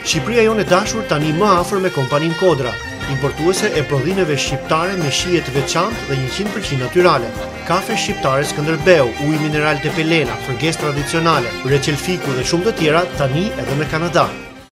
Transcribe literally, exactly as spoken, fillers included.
Shqipëria jonë e dashur tani më afër me kompaninë Kodra, importuese e prodhineve shqiptare me shije të veçantë dhe njëqind përqind natyrale. Kafe shqiptare Skënderbeu, ujë mineral Tepelena, fërgesë tradicionale, reqelfiku dhe shumë të tjera tani edhe me Kanada.